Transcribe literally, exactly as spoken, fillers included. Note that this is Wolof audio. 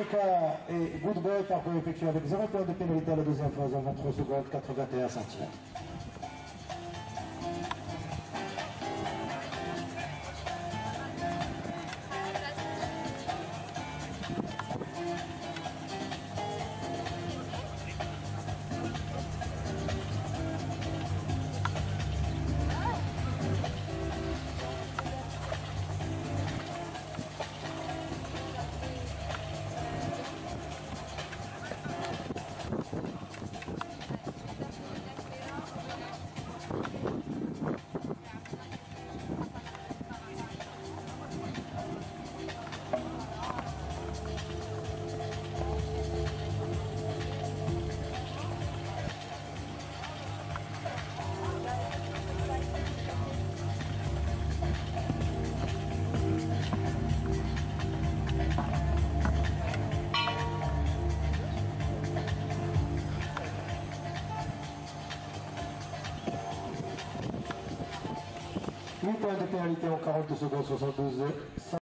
Monica et Good Boy parcourent effectué avec zéro point de pénalité à la deuxième phase en vingt-trois secondes quatre-vingt-et-un centièmes. huit points de pénalité en quarante secondes soixante-douze.